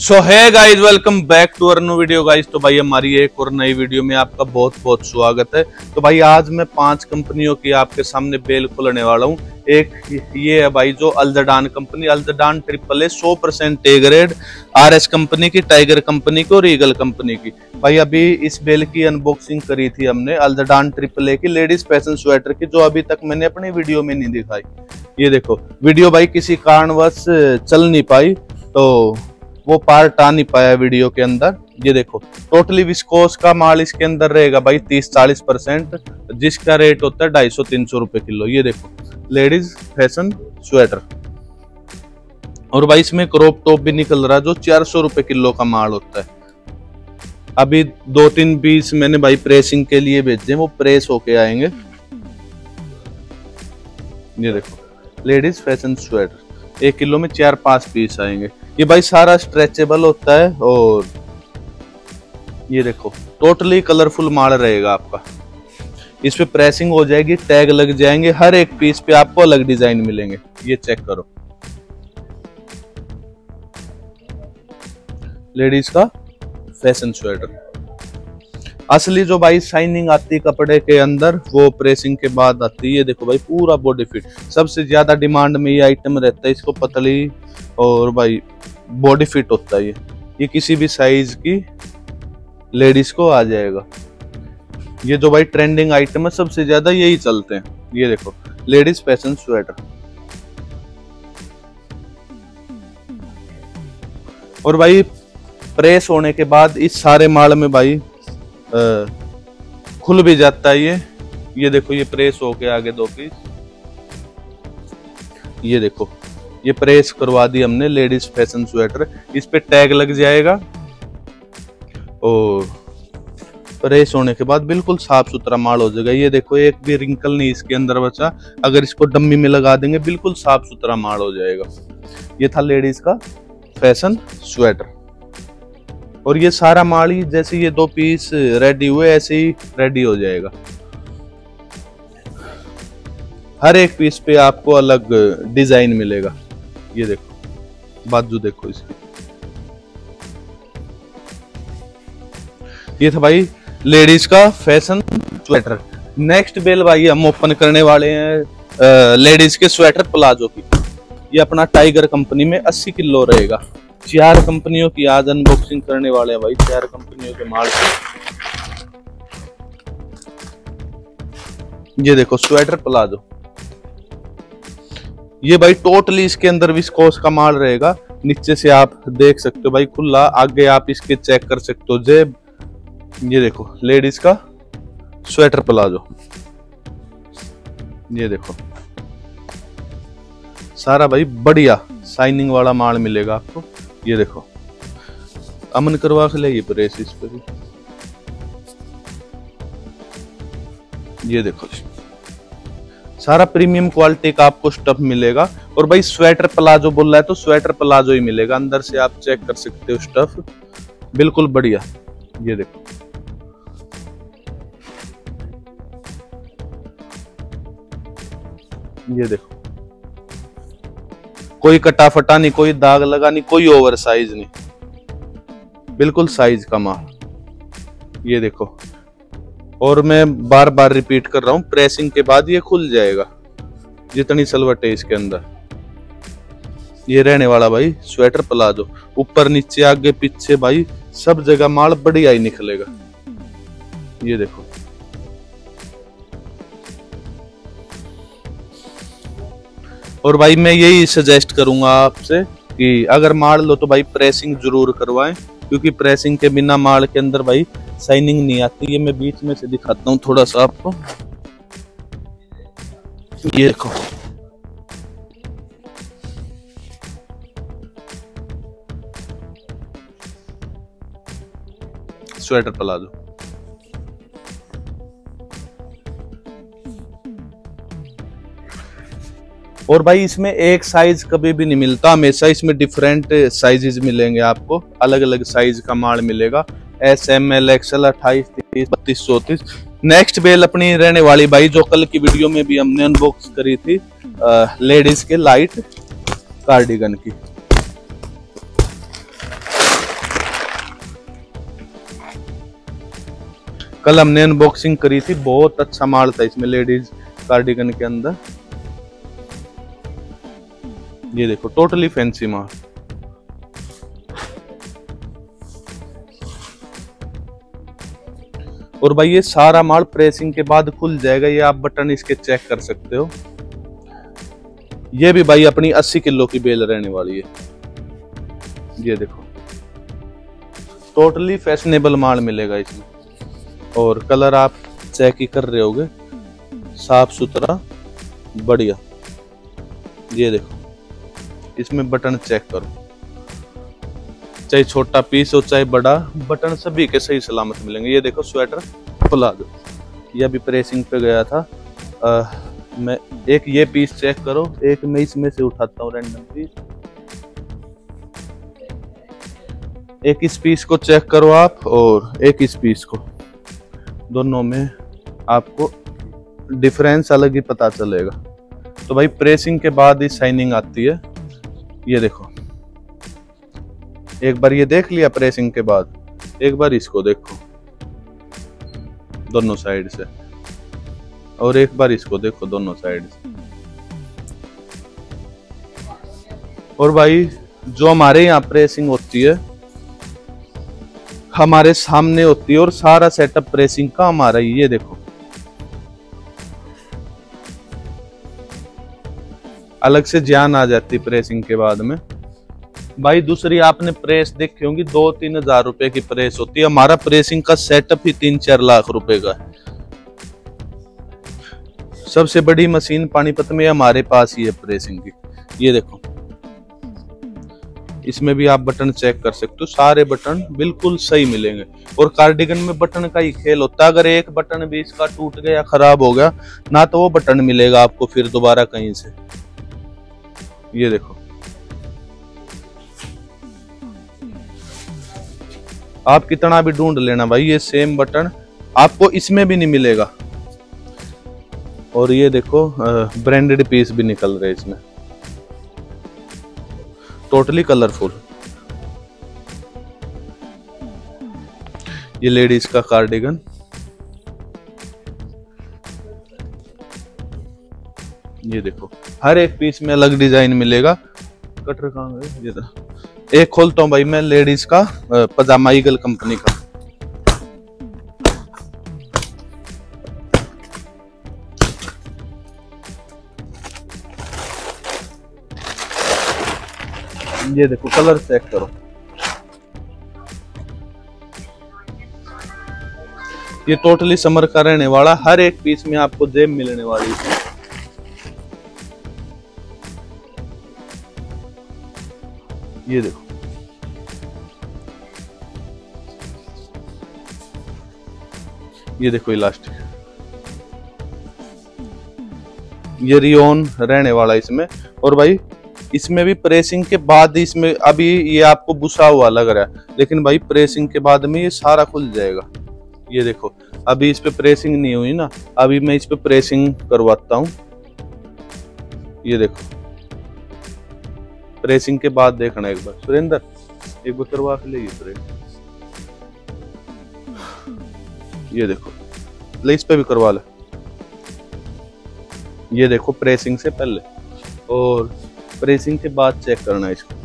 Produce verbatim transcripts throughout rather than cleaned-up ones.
So hey guys, welcome back to our new video guys. तो भाई हमारी एक और नई वीडियो में आपका बहुत बहुत स्वागत है। तो भाई आज मैं पांच कंपनियों की आपके सामने बेल खोलने वाला हूँ। एक ये है भाई जो अल्जडान कंपनी, अल्जडान ट्रिपल ए सौ percent A grade, R S company की, टाइगर कंपनी की और ईगल कंपनी की। भाई अभी इस बेल की अनबॉक्सिंग करी थी हमने, अल्जडान ट्रिपल ए की लेडीज फैशन स्वेटर की, जो अभी तक मैंने अपनी वीडियो में नहीं दिखाई। ये देखो वीडियो भाई किसी कारणवश चल नहीं पाई, तो वो पार्ट आ नहीं पाया वीडियो के अंदर। ये देखो टोटली विस्कोस का माल इसके अंदर रहेगा भाई तीस चालीस परसेंट, जिसका रेट होता है ढाई सौ तीन सौ रुपए किलो। ये देखो लेडीज फैशन स्वेटर, और भाई इसमें क्रॉप टॉप भी निकल रहा है जो चार सौ रुपए किलो का माल होता है। अभी दो तीन पीस मैंने भाई प्रेसिंग के लिए भेजे, वो प्रेस होके आएंगे। ये देखो लेडीज फैशन स्वेटर, एक किलो में चार पांच पीस आएंगे। ये भाई सारा स्ट्रेचेबल होता है, और ये देखो टोटली कलरफुल माल रहेगा आपका। इस पे प्रेसिंग हो जाएगी, टैग लग जाएंगे, हर एक पीस पे आपको अलग डिजाइन मिलेंगे। ये चेक करो, लेडीज का फैशन स्वेटर। असली जो भाई शाइनिंग आती है कपड़े के अंदर, वो प्रेसिंग के बाद आती है। ये देखो भाई पूरा बॉडी फिट, सबसे ज्यादा डिमांड में ये आइटम रहता है। इसको पतली और भाई बॉडी फिट होता है। ये ये किसी भी साइज की लेडीज को आ जाएगा। ये जो भाई ट्रेंडिंग आइटम है, सबसे ज्यादा यही चलते हैं। ये देखो लेडीज फैशन स्वेटर। और भाई प्रेस होने के बाद इस सारे माल में भाई आ, खुल भी जाता है ये। ये देखो ये प्रेस होके आगे दो पीस, ये देखो ये प्रेस करवा दी हमने लेडीज फैशन स्वेटर। इस पे टैग लग जाएगा, और प्रेस होने के बाद बिल्कुल साफ सुथरा माल हो जाएगा। ये देखो एक भी रिंकल नहीं इसके अंदर बचा। अगर इसको डम्मी में लगा देंगे बिल्कुल साफ सुथरा माल हो जाएगा। ये था लेडीज का फैशन स्वेटर। और ये सारा माल ही जैसे ये दो पीस रेडी हुए ऐसे ही रेडी हो जाएगा। हर एक पीस पे आपको अलग डिजाइन मिलेगा। ये देखो बाजू देखो इसकी। ये था भाई लेडीज का फैशन स्वेटर। नेक्स्ट बेल भाई हम ओपन करने वाले हैं लेडीज के स्वेटर प्लाजो की। ये अपना टाइगर कंपनी में अस्सी किलो रहेगा। चार कंपनियों की आज अनबॉक्सिंग करने वाले हैं भाई, चार कंपनियों के माल की। ये देखो स्वेटर प्लाजो। ये भाई टोटली इसके अंदर विस्कोस का माल रहेगा। नीचे से आप देख सकते हो भाई खुला, आगे आप इसके चेक कर सकते हो जेब। ये देखो लेडीज का स्वेटर प्लाजो। ये देखो सारा भाई बढ़िया शाइनिंग वाला माल मिलेगा आपको। ये देखो अमन करवा के ले प्रेस इस पे भी। ये देखो सारा प्रीमियम क्वालिटी का आपको स्टफ मिलेगा। और भाई स्वेटर प्लाजो बोल रहा है तो स्वेटर प्लाजो ही मिलेगा। अंदर से आप चेक कर सकते हो स्टफ बिल्कुल बढ़िया। ये देखो ये देखो कोई कटा फटा नहीं, कोई दाग लगा नहीं, कोई ओवर साइज नहीं, बिल्कुल साइज का माल। ये देखो, और मैं बार बार रिपीट कर रहा हूं, प्रेसिंग के बाद ये खुल जाएगा जितनी सलवट है इसके अंदर। ये रहने वाला भाई स्वेटर प्लाजो, ऊपर नीचे आगे पीछे भाई सब जगह माल बढ़िया ही निकलेगा। ये देखो और भाई मैं यही सजेस्ट करूंगा आपसे कि अगर माल लो तो भाई प्रेसिंग जरूर करवाएं, क्योंकि प्रेसिंग के बिना माल के अंदर भाई शाइनिंग नहीं आती। ये मैं बीच में से दिखाता हूँ थोड़ा सा आपको। ये देखो स्वेटर प्लाजो। और भाई इसमें एक साइज कभी भी नहीं मिलता, हमेशा इसमें डिफरेंट साइजेस मिलेंगे आपको। अलग अलग साइज का माल मिलेगा, एस एम एल एक्सएल अट्ठाईस तीस बत्तीस चौतीस। नेक्स्ट बेल अपनी रहने वाली भाई जो कल की वीडियो में भी हमने अनबॉक्स करी थी, आ, लेडीज के लाइट कार्डिगन की। कल हमने अनबॉक्सिंग करी थी, बहुत अच्छा माल था इसमें लेडीज कार्डिगन के अंदर। ये देखो टोटली फैंसी माल। और भाई ये सारा माल प्रेसिंग के बाद खुल जाएगा, ये आप बटन इसके चेक कर सकते हो। ये भी भाई अपनी अस्सी किलो की बेल रहने वाली है। ये देखो टोटली फैशनेबल माल मिलेगा इसमें। और कलर आप चेक ही कर रहे होगे, साफ सुथरा बढ़िया। ये देखो इसमें बटन चेक करो, चाहे छोटा पीस हो चाहे बड़ा, बटन सभी के सही सलामत मिलेंगे। ये देखो स्वेटर प्लाजो, यह भी प्रेसिंग पे गया था। आ, मैं एक ये पीस चेक करो, एक मैं इसमें से उठाता हूँ रैंडम पीस। एक इस पीस को चेक करो आप, और एक इस पीस को, दोनों में आपको डिफरेंस अलग ही पता चलेगा। तो भाई प्रेसिंग के बाद ही शाइनिंग आती है। ये देखो एक बार ये देख लिया प्रेसिंग के बाद, एक बार इसको देखो दोनों साइड से, और एक बार इसको देखो दोनों साइड से। और भाई जो हमारे यहाँ प्रेसिंग होती है हमारे सामने होती है, और सारा सेटअप प्रेसिंग का हमारा ही। ये देखो अलग से जान आ जाती प्रेसिंग के बाद में। भाई दूसरी आपने प्रेस देखी होंगी, दो तीन हजार रुपए की प्रेस होती है, हमारा प्रेसिंग का सेटअप ही तीन चार लाख रुपए का है। सबसे बड़ी मशीन पानीपत में हमारे पास ही है प्रेसिंग की। ये देखो इसमें भी आप बटन चेक कर सकते हो, सारे बटन बिल्कुल सही मिलेंगे। और कार्डिगन में बटन का ही खेल होता है, अगर एक बटन भी इसका टूट गया खराब हो गया ना, तो वो बटन मिलेगा आपको फिर दोबारा कहीं से। ये देखो आप कितना भी ढूंढ लेना भाई, ये सेम बटन आपको इसमें भी नहीं मिलेगा। और ये देखो ब्रांडेड पीस भी निकल रहे इसमें, टोटली कलरफुल। ये लेडीज का कार्डिगन, ये देखो हर एक पीस में अलग डिजाइन मिलेगा। कटर कहाँ है? ये था। एक खोलता हूं भाई मैं लेडीज का पजामा ईगल कंपनी का। ये देखो कलर चेक करो, ये टोटली समर का रहने वाला, हर एक पीस में आपको जेब मिलने वाली है। ये देखो ये देखो इलास्टिक, ये रियोन रहने वाला इसमें। और भाई इसमें भी प्रेसिंग के बाद, इसमें अभी ये आपको बुसा हुआ लग रहा है, लेकिन भाई प्रेसिंग के बाद में ये सारा खुल जाएगा। ये देखो अभी इस पे प्रेसिंग नहीं हुई ना, अभी मैं इस पे प्रेसिंग करवाता हूं। ये देखो प्रेसिंग के बाद देखना एक बार, सुरेंद्र एक बार करवा के ले। ये देखो ले, इस पे भी करवा ले। ये देखो प्रेसिंग से पहले और प्रेसिंग के बाद चेक करना है इसको,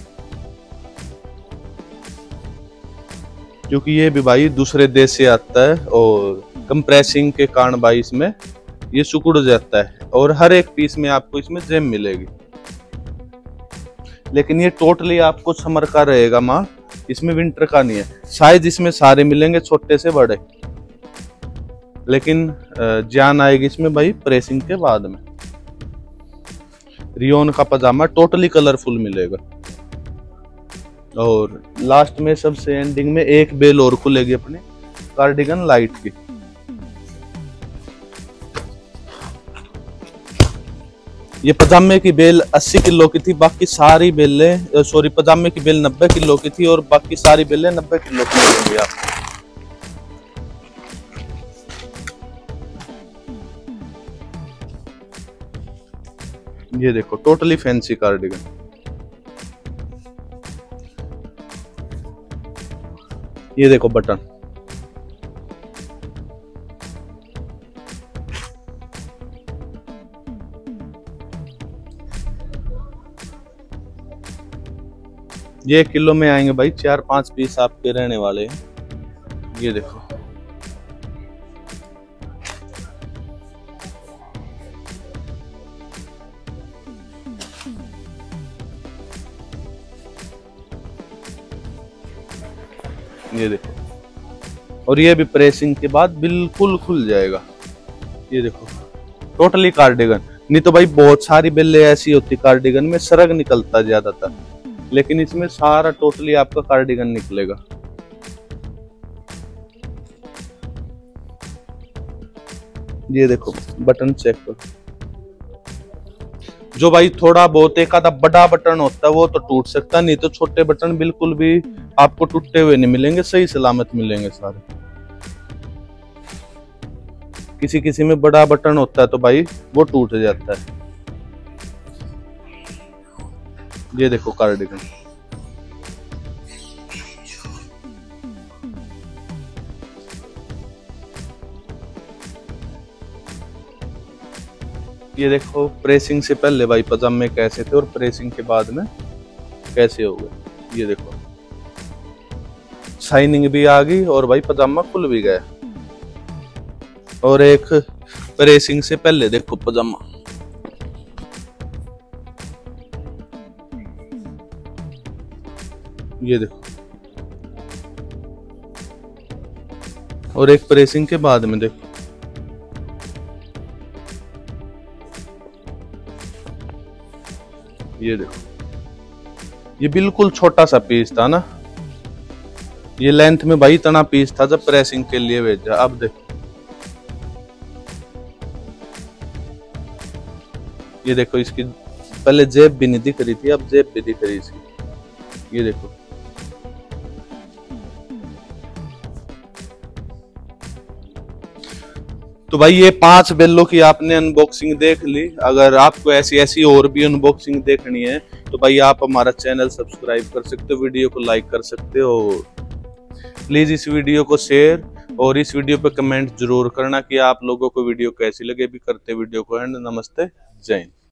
क्योंकि ये भी भाई दूसरे देश से आता है और कंप्रेसिंग के कारण भाई इसमें ये सिकुड़ जाता है। और हर एक पीस में आपको इसमें जेम मिलेगी, लेकिन ये टोटली आपको समर का रहेगा माल, इसमें विंटर का नहीं है। साइज इसमें सारे मिलेंगे छोटे से बड़े, लेकिन जान आएगी इसमें भाई प्रेसिंग के बाद में। रियोन का पजामा टोटली कलरफुल मिलेगा। और लास्ट में सबसे एंडिंग में एक बेल और खुलेगी अपने कार्डिगन लाइट की। ये पजामे की बेल अस्सी किलो की थी, बाकी सारी बेलें, सॉरी पजामे की बेल नब्बे किलो की थी और बाकी सारी बेलें नब्बे किलो की मिलेंगी आपको। ये देखो टोटली फैंसी कार्डिगन। ये देखो बटन, ये किलो में आएंगे भाई, चार पांच पीस आपके रहने वाले हैं। ये देखो, ये देखो, और ये भी प्रेसिंग के बाद बिल्कुल खुल जाएगा। ये देखो, टोटली कार्डिगन। नहीं तो भाई बहुत सारी बेले ऐसी होती कार्डिगन में, सरग निकलता ज्यादातर, लेकिन इसमें सारा टोटली आपका कार्डिगन निकलेगा। ये देखो, बटन चेक करो। जो भाई थोड़ा बहुत एक आधा बड़ा बटन होता है वो तो टूट सकता, नहीं तो छोटे बटन बिल्कुल भी आपको टूटे हुए नहीं मिलेंगे, सही सलामत मिलेंगे सारे। किसी किसी में बड़ा बटन होता है तो भाई वो टूट जाता है। ये देखो कार्डिगन, ये देखो प्रेसिंग से पहले भाई पजामे कैसे थे और प्रेसिंग के बाद में कैसे हो गए। ये देखो शाइनिंग भी आ गई और भाई पजामा खुल भी गया। और एक प्रेसिंग से पहले देखो पजामा, ये देखो, और एक प्रेसिंग के बाद में देखो। ये देखो, ये बिल्कुल छोटा सा पीस था ना, ये लेंथ में भाई इतना पीस था जब प्रेसिंग के लिए भेजा। अब देखो, ये देखो, इसकी पहले जेब भी नहीं दिख रही थी, अब जेब भी दिख रही इसकी। ये देखो, तो भाई ये पांच बेलों की आपने अनबॉक्सिंग देख ली। अगर आपको ऐसी ऐसी और भी अनबॉक्सिंग देखनी है तो भाई आप हमारा चैनल सब्सक्राइब कर सकते हो, वीडियो को लाइक कर सकते हो। प्लीज इस वीडियो को शेयर और इस वीडियो पे कमेंट जरूर करना कि आप लोगों को वीडियो कैसी लगे। भी करते वीडियो को एंड। नमस्ते, जय हिंद।